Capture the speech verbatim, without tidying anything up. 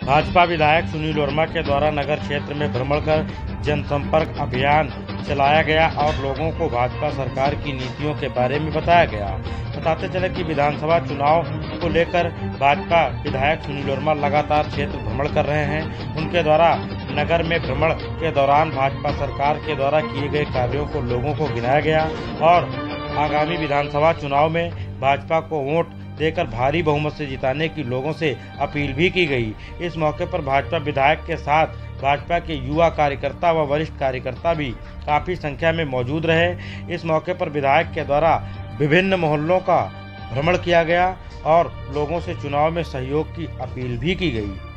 भाजपा विधायक सुनील वर्मा के द्वारा नगर क्षेत्र में भ्रमण कर जनसंपर्क अभियान चलाया गया और लोगों को भाजपा सरकार की नीतियों के बारे में बताया गया। बताते चले कि विधानसभा चुनाव को लेकर भाजपा विधायक सुनील वर्मा लगातार क्षेत्र भ्रमण कर रहे हैं। उनके द्वारा नगर में भ्रमण के दौरान भाजपा सरकार के द्वारा किए गए कार्यों को लोगों को गिनाया गया और आगामी विधानसभा चुनाव में भाजपा को वोट देकर भारी बहुमत से जिताने की लोगों से अपील भी की गई। इस मौके पर भाजपा विधायक के साथ भाजपा के युवा कार्यकर्ता व वरिष्ठ कार्यकर्ता भी काफ़ी संख्या में मौजूद रहे। इस मौके पर विधायक के द्वारा विभिन्न मोहल्लों का भ्रमण किया गया और लोगों से चुनाव में सहयोग की अपील भी की गई।